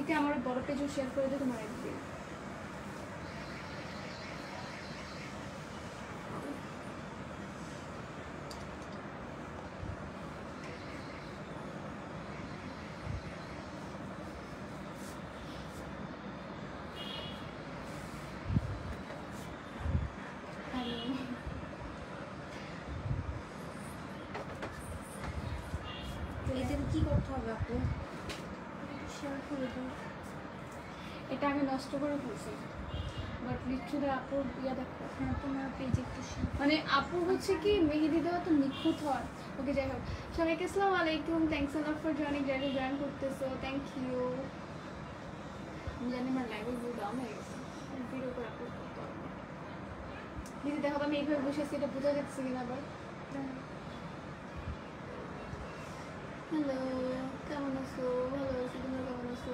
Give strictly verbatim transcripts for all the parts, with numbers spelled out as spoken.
আইডিতে আমার বড় পেজও শেয়ার করে দিও তোমার আইডিতে। কি করতে হবে আপু? শেয়ার করে দিও। এটা আমি নষ্ট করে ফেলছি, বাট লিটারালি আপুর ইয়া দেখো। হ্যাঁ তোমার পেজে একটু মানে আপু হচ্ছে কি মেহেদি দেওয়া তো নিখুঁত হয়। ওকে যাই হোক, সবাইকে আসসালামু আলাইকুম, thanks a lot for joining. যারা জয়েন করতেছো থ্যাংক ইউ। আমি জানি আমার লাইভে ভিউ ডাউন হয়ে গেছে, ভিডিও করে আপলোড করতে হবে। দিদি দেখো আমি এইভাবে বসে আছি, এটা বোঝা যাচ্ছে কিনা আবার। হ্যালো, কেমন আছো? ভালো আছি, তোমরা কেমন আছো?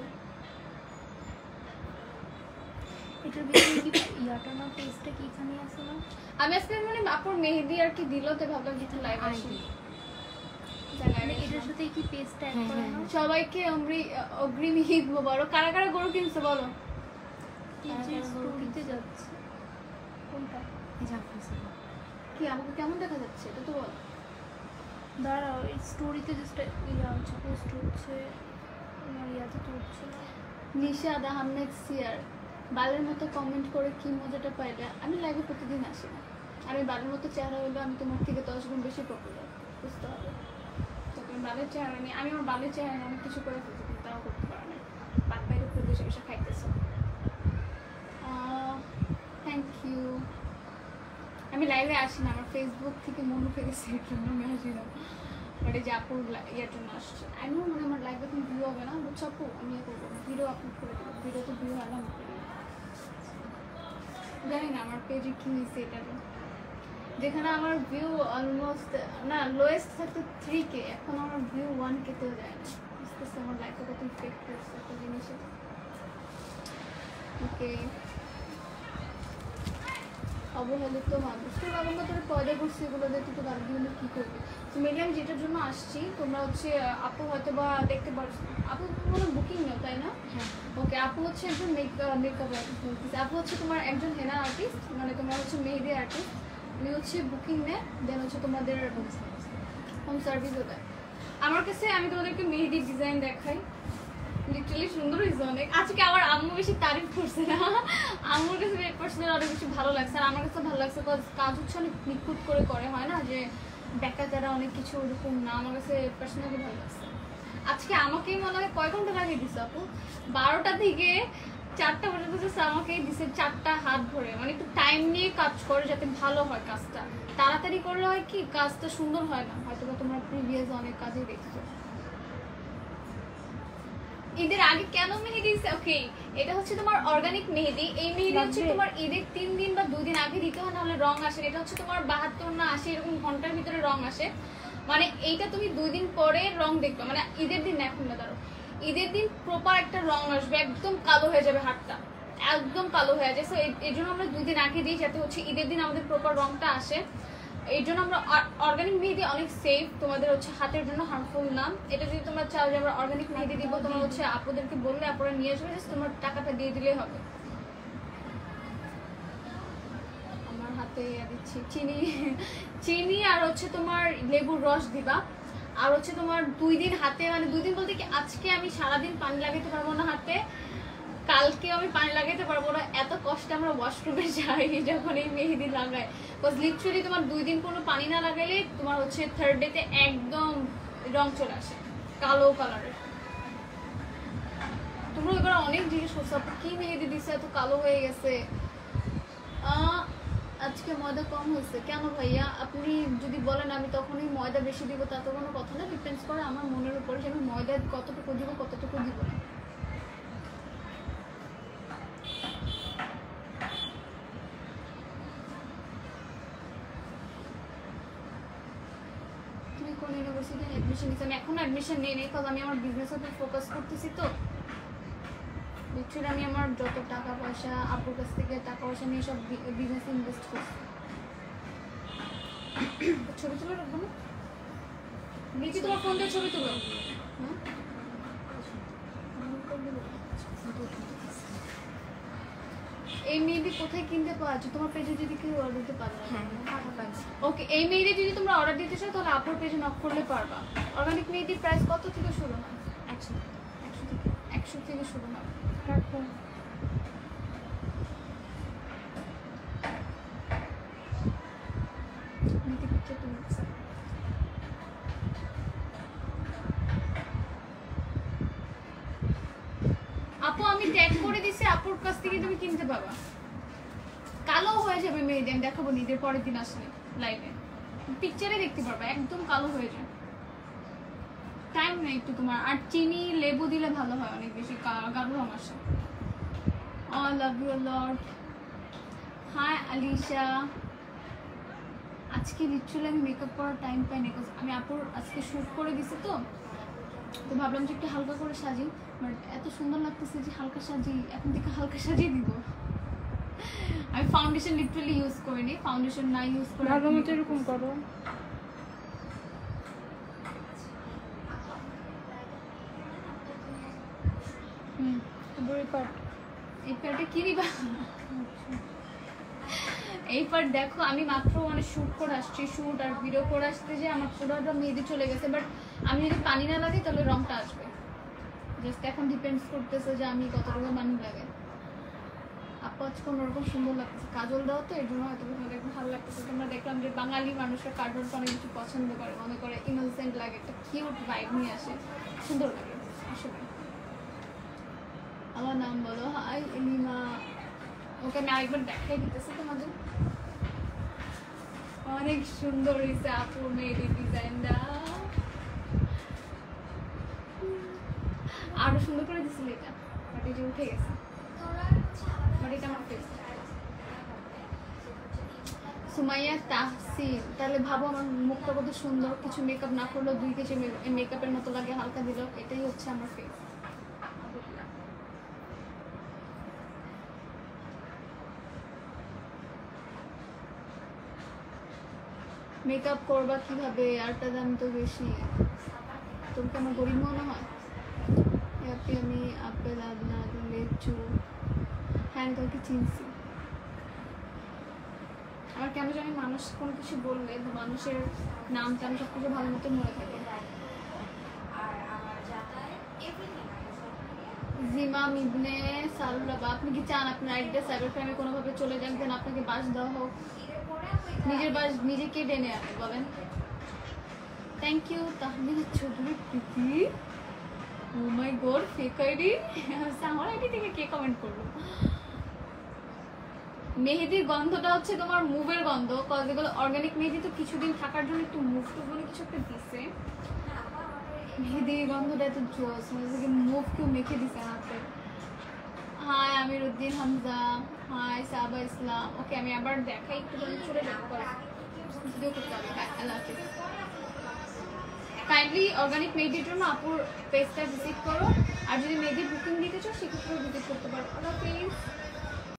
এটার ভিতরে কি ইয়াটা না পেজটা কি এখানে আছে না? আমি আজকে মানে আপুর মেহেদি আর কি দিল, তো ভাবলাম কিছু লাইভ আসি। মানে এটার সাথে কি পেজটা অ্যাড করা না? সবাইকে অগ্রিম ঈদ মোবারক। কারা কারা গরু কিনছে বলো? স্টোরিতে যাচ্ছে কোনটা? এই যাচ্ছে কি আমাকে কেমন দেখা যাচ্ছে এটা তো বলো। দাঁড়াও, এই স্টোরিতে জাস্ট ইয়া হচ্ছে, পোস্ট হচ্ছে, আমার ইয়াতে তো হচ্ছে না। নিশাদ আহমেদ সিয়ার, বালের মতো কমেন্ট করে কি মজাটা পাইলে। আমি লাইভে প্রতিদিন আসি না, আমি বালের মতো চেহারা হইলে আমি তোমার থেকে দশ গুণ বেশি পপুলার, বুঝতে হবে। তখন বালের চেহারা নিয়ে আমি আমার বালের চেহারা অনেক কিছু করে ফেলছি, কিন্তু তাও করতে পারে না। বাদ বাইরে উপরে বসে বসে খাইতেছে। Thank you. আমি লাইভে আসি না, আমার ফেসবুক থেকে মন উঠে গেছে, এর জন্য আমি আসি না। বাট এই যে আপুর ইয়ার জন্য আসছে। আমি মানে আমার লাইভে এখন ভিউ হবে না, বুঝছো আপু? আমি ইয়ে করবো, ভিডিও আপলোড করে দেবো। ভিডিও তো ভিউ হয় না, জানি না আমার পেজে কি হয়েছে। এটা যেখানে আমার ভিউ অলমোস্ট না লোয়েস্ট থাকতো থ্রি কে, এখন আমার ভিউ ওয়ান কেতেও যায় না। আস্তে আস্তে আমার লাইফে কত ইফেক্ট করছে একটা জিনিসে। ওকে, অবহেলিত মানুষ তো বাবা তোর পয়দা করছি, এগুলো দিয়ে তুই তো গাড়ি দিয়ে কী করবি? তো মেনলি আমি যেটার জন্য আসছি, তোমরা হচ্ছে আপু হয়তো বা দেখতে পারছো, আপু কোনো বুকিং নেও তাই না? ওকে, আপু হচ্ছে একজন মেকআপ আর্টিস্ট বলতেছে। আপু হচ্ছে তোমার একজন হেনা আর্টিস্ট, মানে তোমার হচ্ছে মেহেদি আর্টিস্ট। উনি হচ্ছে বুকিং নেয়, দেন হচ্ছে তোমাদের হোম সার্ভিসও দেয়। আমার কাছে আমি তোমাদেরকে মেহেদির ডিজাইন দেখাই, লিটারালি সুন্দর হয়েছে অনেক। আজকে আমার আম্মু বেশি তারিফ করছে না, আম্মুর কাছে পার্সোনালি অনেক বেশি ভালো লাগছে। আর আমার কাছে ভালো লাগছে কাজ হচ্ছে অনেক নিখুঁত করে করে, হয় না যে দেখা যারা অনেক কিছু ওরকম না। আমার কাছে পার্সোনালি ভালো লাগছে। আজকে আমাকেই মনে হয় কয় ঘন্টা লাগিয়ে দিচ্ছে আপু, বারোটা থেকে চারটা পর্যন্ত জাস্ট আমাকেই দিচ্ছে, চারটা হাত ধরে। মানে একটু টাইম নিয়ে কাজ করে যাতে ভালো হয় কাজটা। তাড়াতাড়ি করলে হয় কি কাজটা সুন্দর হয় না, হয়তো তোমরা প্রিভিয়াস অনেক কাজে দেখছো। ঈদের আগে কেন মেহেদি? ওকে, এটা হচ্ছে তোমার অর্গানিক মেহেদি। এই মেহেদি হচ্ছে তোমার ঈদের তিন দিন বা দুই দিন আগে দিতে হয়, নাহলে রং আসে। এটা হচ্ছে তোমার বাহাত্তর না আশি এরকম ঘন্টার ভিতরে রং আসে। মানে এইটা তুমি দুই দিন পরে রং দেখবে, মানে ঈদের দিন এখন না, ধরো ঈদের দিন প্রপার একটা রং আসবে, একদম কালো হয়ে যাবে হাতটা, একদম কালো হয়ে যায়। সো এই জন্য আমরা দুই দিন আগে দিই, যাতে হচ্ছে ঈদের দিন আমাদের প্রপার রংটা আসে। এই জন্য আমরা অর্গানিক মেহেদি অনেক সেফ, তোমাদের হচ্ছে হাতের জন্য হার্মফুল না। এটা যদি তোমরা চাও যে আমরা অর্গানিক মেহেদি দিব, তোমরা হচ্ছে আপুদেরকে বললে আপুরা নিয়ে আসবে, জাস্ট তোমার টাকাটা দিয়ে দিলেই হবে। আমার হাতে দিচ্ছি চিনি, চিনি আর হচ্ছে তোমার লেবুর রস দিবা। আর হচ্ছে তোমার দুই দিন হাতে, মানে দুই দিন বলতে কি আজকে আমি সারাদিন পানি লাগাইতে পারবো না হাতে, কালকে আমি পানি লাগাইতে পারবো না। এত কষ্টে আমরা ওয়াশরুমে যাই যখন এই মেহেদি লাগাই, বিকজ লিটারালি তোমার দুই দিন কোনো পানি না লাগাইলে তোমার হচ্ছে থার্ড ডেতে একদম রং চলে আসে কালো কালারের। তোমরা এবার অনেক জিনিস করছো, কি মেহেদি দিচ্ছে এত কালো হয়ে গেছে। আজকে ময়দা কম হয়েছে কেন ভাইয়া? আপনি যদি বলেন আমি তখনই ময়দা বেশি দিব, তা তো কোনো কথা না। ডিপেন্ডস করে আমার মনের উপরে যে আমি ময়দা কতটুকু দিব কতটুকু দিব না। তুমি কোন ইউনিভার্সিটিতে অ্যাডমিশন নিচ্ছি? আমি এখনো অ্যাডমিশন নিই নেই, কারণ আমি আমার বিজনেসের উপর ফোকাস করতেছি। তো লিটারালি আমি আমার যত টাকা পয়সা আপুর কাছ থেকে টাকা পয়সা নিয়ে সব বিজনেসে ইনভেস্ট করছি। ছবি তুলে রাখবো না, দেখি তোমার ফোন দিয়ে ছবি তুলো। হ্যাঁ এই মেহেদি কোথায় কিনতে পাওয়া যায়? তোমার পেজে যদি কেউ অর্ডার দিতে পারে? হ্যাঁ পাঠাচ্ছি। ওকে, এই মেহেদি যদি তোমরা অর্ডার দিতে চাও তাহলে আপুর পেজে নক করলে পারবা। অর্গানিক মেহেদির প্রাইস কত থেকে শুরু হয়? একশো একশো থেকে একশো থেকে শুরু হয়। রাখো। মেহেদি পিকচার তুমি আপু আমি ট্যাগ করে দিছি, আপুর কাছ থেকে তুমি কিনতে পাবা। কালো হয়ে যাবে মেহেদি, আমি দেখাবো ঈদের পরের দিন আসলে লাইভে পিকচারে দেখতে পারবা, একদম কালো হয়ে যায়। টাইম নেই একটু তোমার, আর চিনি লেবু দিলে ভালো হয়, অনেক বেশি গাঢ় রং আসে। I love you lord. Hi Alisha, আজকে লিটারালি আমি মেকআপ করার টাইম পাই না, আমি আপুর আজকে শ্যুট করে দিছি তো তো ভাবলাম যে একটু হালকা করে সাজি, বাট এত সুন্দর লাগতেছে যে হালকা সাজি, এখন থেকে হালকা সাজিয়ে দিব। আমি ফাউন্ডেশন লিটারালি ইউজ করিনি, ফাউন্ডেশন না ইউজ করে ভালো মতো এরকম করো। হুম, এই পার্ট এই পার্টে কি দিবা? এই পার্ট দেখো আমি মাত্র মানে শ্যুট করে আসছি, শ্যুট আর ভিডিও করে আসতে যে আমার পুরোটা মেহেদি চলে গেছে, বাট আমি যদি পানি না লাগে তাহলে রংটা আসবে। জাস্ট এখন ডিপেন্ডস করতেছে যে আমি কতটুকু পানি লাগে। আপু আজকে অন্যরকম সুন্দর লাগতেছে, কাজল দাও তো এর জন্য হয়তো তোমাদের একটু ভালো লাগতেছে। তোমরা দেখলাম যে বাঙালি মানুষের কার্টুন অনেক কিছু পছন্দ করে, মনে করে ইনোসেন্ট লাগে, একটা কিউট ভাইব নিয়ে আসে, সুন্দর লাগে আসলে। আমার নাম বলো। হাই এলিমা। ওকে আমি আরেকবার দেখাই দিতেছি তোমাদের, অনেক সুন্দর হয়েছে আপুর মেহেদির ডিজাইনটা, আরো সুন্দর করে দিছিল এটা, বাট এটা উঠে গেছে, বাট এটা আমার ফেস। সুমাইয়া তাহসিন, তাহলে ভাবো আমার মুখটা কত সুন্দর, কিছু মেকআপ না করলেও দুই কেজি মেকআপের মতো লাগে, হালকা দিল, এটাই হচ্ছে আমার ফেস। মেকআপ করবা কিভাবে, আরটা দাম তো বেশি, তোমাকে আমার গরিব মনে হয়? হ্যাপি আমি আপেল আদনা লেচু, হ্যাঁ আমি তোমাকে চিনছি। আমার কেন জানি মানুষ কোনো কিছু বললে মানুষের নামটা আমি সব কিছু ভালো মতো মনে থাকে। জিমাম ইবনে সালুল্লাহ, আপনি কি চান আপনার আইডিয়া সাইবার ক্রাইমে কোনোভাবে চলে যান, দেন আপনাকে বাস দেওয়া হোক? নিজের বাস নিজেকে ডেনে আপনি বলেন। Thank you Tahmina Chowdhury Priti. Oh my god, fake ID, আমার আইডি থেকে কে কমেন্ট করলো? মেহেদির গন্ধটা হচ্ছে তোমার মুভের গন্ধ, কজ এগুলো অর্গানিক মেহেদি তো কিছুদিন থাকার জন্য একটু মুভ টুভ বলে কিছু একটা দিচ্ছে। মেহেদির গন্ধটা এত জোস, মানে মুভ কেউ মেখে দিছে হাতে। Hi Amir Uddin Hamza, hi Saba Islam. Okay আমি আবার দেখাই একটু, চলে যাবো ভিডিও করতে হবে। আল্লাহ হাফিজ। কাইন্ডলি অর্গানিক মেহেদির জন্য আপুর পেজটা ভিজিট করো, আর যদি মেহেদি বুকিং দিতে চাও সেক্ষেত্রেও ভিজিট করতে পারো। আল্লাহ হাফিজ।